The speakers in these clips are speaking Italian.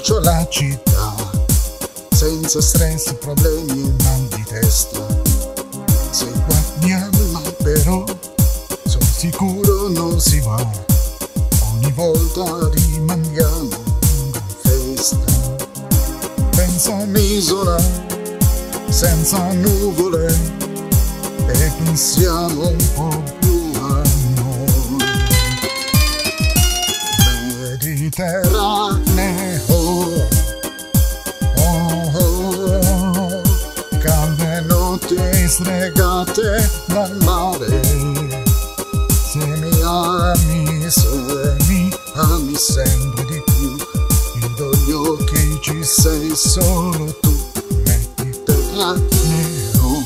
bacio la città, senza stress, problemi e mal di testa. Se guardiamo però, sono sicuro non si va, ogni volta rimandiamo in festa. Penso a un'isola senza nuvole e pensiamo un po' più a noi. Mediterraneo, oh, calme notti stregate dal mare. Se mi ami sempre di più, chiudo gli occhi, ci sei solo tu. Mediterraneo,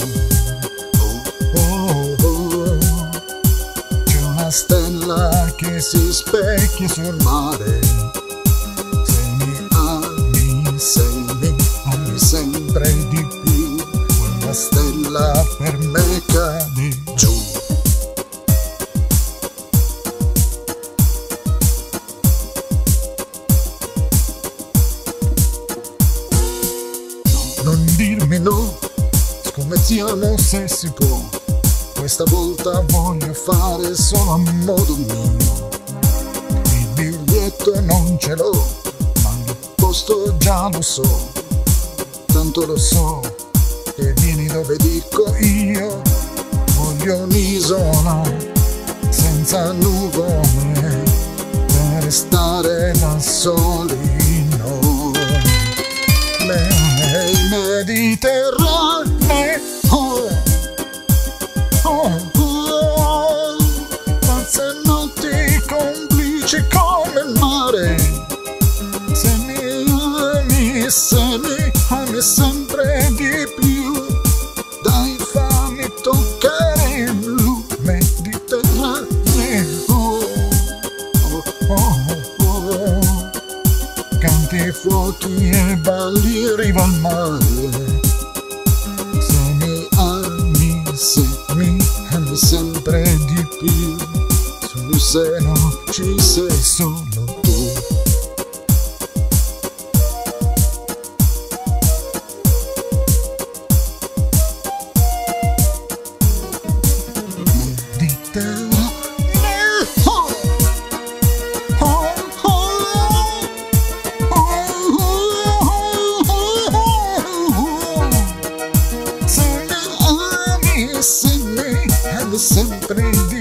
c'è una stella che si specchia sul mare. Se mi ami sempre di più, quella stella per me cade giù. Non dirmi no, scommettiamo se si può. Questa volta voglio fare solo a modo mio. Il biglietto non ce l'ho, ma il posto già lo so. Tanto lo so che vieni dove dico io. Voglio un'isola senza nuvole per restare da soli noi. Mediterraneo, pazze notti complici come il mare. Se mi ami sempre di più, dai fammi toccare il blu. Mediterraneo, canti, fuochi e balli riva al mare. Se mi ami sempre di più, sul seno ci sei solo tu. Sempre